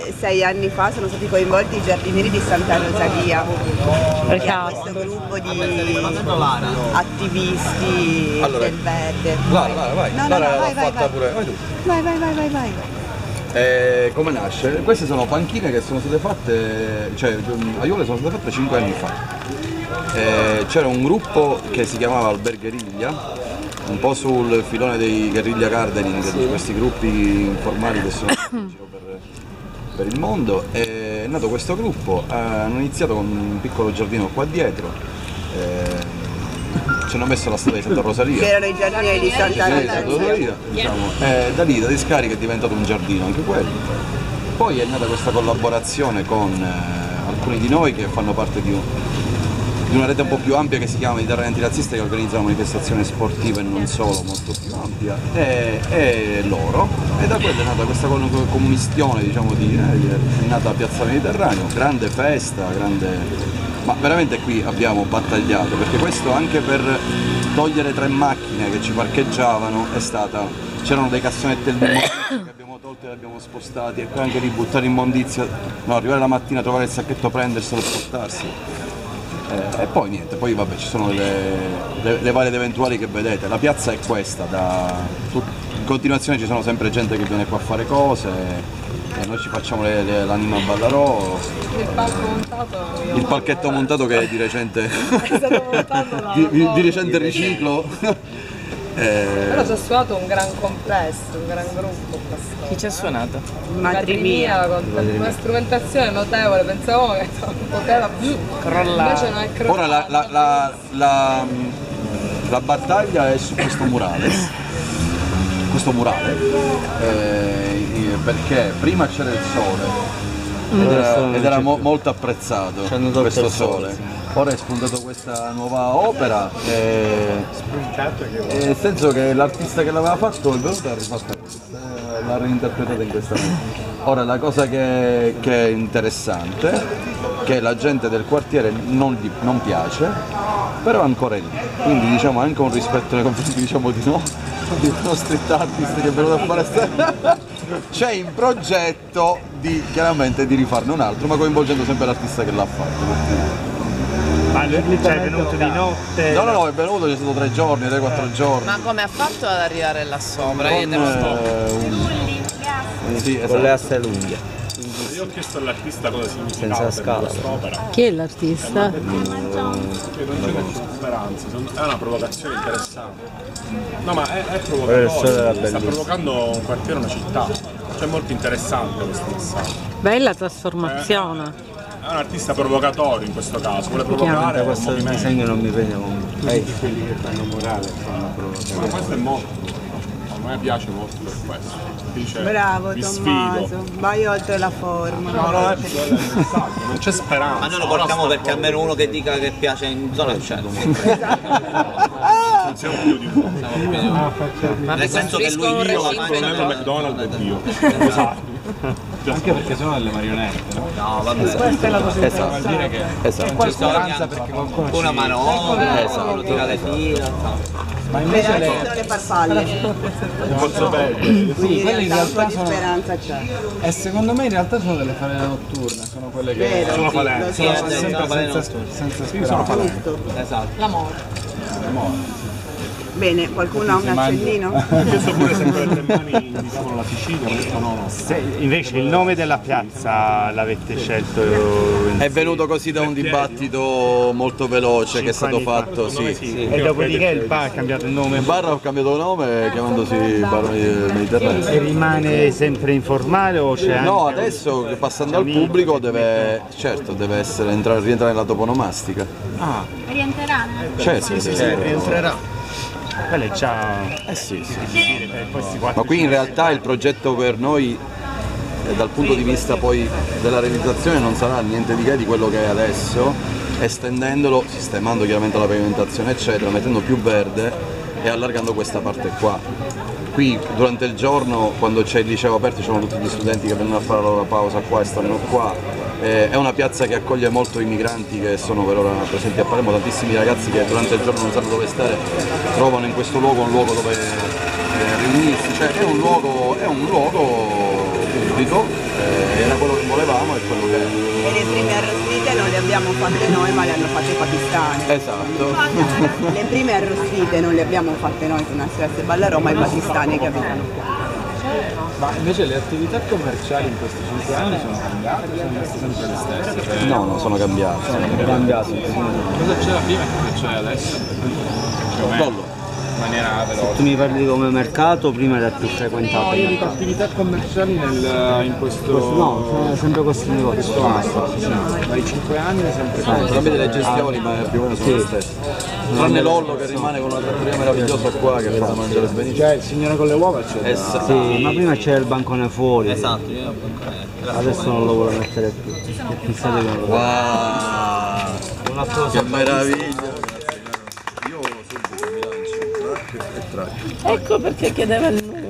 6 anni fa sono stati coinvolti i giardinieri di Santa Rosalia, che ha questo gruppo di attivisti del verde. Vai. No, vai, fatta pure. vai. Come nasce? Queste sono panchine che sono state fatte, cioè a Iole sono state fatte 5 anni fa. C'era un gruppo che si chiamava Albergheriglia, un po' sul filone dei guerriglia gardening, di questi gruppi informali che sono in giro per il mondo. È nato questo gruppo, hanno iniziato con un piccolo giardino qua dietro, ci hanno messo la strada di Santa Rosalia, che erano i giardini di Santa Rosalia, diciamo. Da lì, da discarica, è diventato un giardino anche quello. Poi è nata questa collaborazione con alcuni di noi che fanno parte di una rete un po' più ampia che si chiama Mediterranea Antirazzista, che organizza una manifestazione sportiva e non solo, molto più ampia, e loro, e da quella è nata questa commistione, diciamo, è nata Piazza Mediterraneo, grande festa, ma veramente qui abbiamo battagliato, perché questo anche per togliere 3 macchine che ci parcheggiavano c'erano dei cassonetti del che abbiamo tolto e li abbiamo spostati, e anche lì buttare immondizia, no, arrivare la mattina, trovare il sacchetto, prenderselo e spostarsi. E poi niente, poi vabbè, ci sono le varie ed eventuali che vedete. La piazza è questa, in continuazione ci sono sempre gente che viene qua a fare cose, e noi ci facciamo l'anima a Ballarò. Il palchetto montato che di recente di recente riciclo. Però ci ha suonato un gran complesso, un gran gruppo. Chi ci ha suonato? Madrimia, con una strumentazione notevole, pensavamo che poteva crollare. Invece non è crollato. Ora la battaglia è su questo murale, perché prima c'era il sole ed era molto apprezzato questo sole. Ora è spuntato questa nuova opera, nel senso che l'artista che l'aveva fatto è venuto e ha rifatto questa, l'ha reinterpretata in questa maniera. Ora la cosa che è interessante è che la gente del quartiere non piace, però ancora è lì, quindi diciamo anche un rispetto nei confronti, diciamo, di uno street artist che è venuto a fare c'è in progetto chiaramente di rifarne un altro, ma coinvolgendo sempre l'artista che l'ha fatto. Ma lui è venuto di notte? No, è venuto, c'è stato 3 giorni, 3-4 giorni. Ma come ha fatto ad arrivare là sopra? Sì, esatto. Con le aste lunghe. Io ho chiesto all'artista cosa significava per quest'opera. Chi è l'artista? Che non c'è speranza, è una provocazione interessante. No, ma è provocatorio, sta provocando un quartiere, una città. Cioè è molto interessante questo messaggio. Bella trasformazione. È un artista provocatorio in questo caso, vuole provocare questo disegno non mi vede comunque. Quelli che fanno morale fanno provocare. Ma questo è molto, a me piace molto per questo. Dice, bravo Tommaso, vai oltre la forma. No, non c'è speranza. Ma noi lo portiamo perché almeno uno che dica che piace in zona c'è. Non siamo più di uno. Nel senso che lui Ronaldo McDonald è Dio. Esatto. Anche perché sono delle marionette, no? No, vabbè. Questa è la cosa che vuol dire che esatto. c'è speranza perché qualcuno una manovra, uno tira le fila. Ma invece le farfalle. Molto bello. Quindi in realtà di speranza c'è. E secondo me in realtà sono delle falene notturne, sono quelle che sono falene. Sono sempre senza speranza. Esatto. La morte. Bene, qualcuno ha un accendino? Ho chiesto pure se quelle 3 mani indicavano la Sicilia, ho detto no. Invece il nome della piazza l'avete scelto? È venuto così da un dibattito molto veloce che è stato fatto, sì. E dopodiché il bar ha cambiato il nome? Il bar ha cambiato nome chiamandosi Bar Mediterraneo. E rimane sempre informale o c'è anche... No, adesso passando al pubblico deve rientrare nella toponomastica. Ah. Rientrerà? Certo, sì. rientrerà. Quella è già... sì. Ma qui in realtà il progetto per noi dal punto di vista poi della realizzazione non sarà niente di che di quello che è adesso, estendendolo, sistemando chiaramente la pavimentazione eccetera, mettendo più verde e allargando questa parte qua. Qui durante il giorno, quando c'è il liceo aperto, ci sono tutti gli studenti che vengono a fare la loro pausa qua e stanno qua. È una piazza che accoglie molto i migranti che sono per ora presenti a Palermo, tantissimi ragazzi che durante il giorno non sanno dove stare, trovano in questo luogo un luogo dove riunirsi, cioè è un luogo pubblico, era quello che volevamo e quello che E le prime arrostite non le abbiamo fatte noi, ma le hanno fatte i pakistani. esatto. Le prime arrostite non le abbiamo fatte noi con SOS Balla Roma, i pakistani che abitano qua. Ma invece le attività commerciali in questi 5 anni sono cambiate o sono rimaste sempre le stesse? Cioè, No, non sono cambiati. sono cambiati. Cosa c'era prima e cosa c'è adesso? Più o meno, Collo. in maniera veloce. Tu mi parli come mercato, prima era più frequentato. No, io dico attività commerciali in questo... No, sono sempre questi negozi. questo anno. Dai 5 anni è sempre Entrambe delle gestioni, ma più o meno sono le stesse. Tranne Lollo che rimane con una trattoria meravigliosa qua che fa da mangiare benissimo. Cioè, il signore con le uova c'è. Sì, ma prima c'era il bancone fuori. Esatto, Adesso non lo vuole mettere più. Pensate che non lo vuole. Wow, Un altro che meraviglia! Io subito mi lancio, track e track. Ecco perché chiedeva il numero.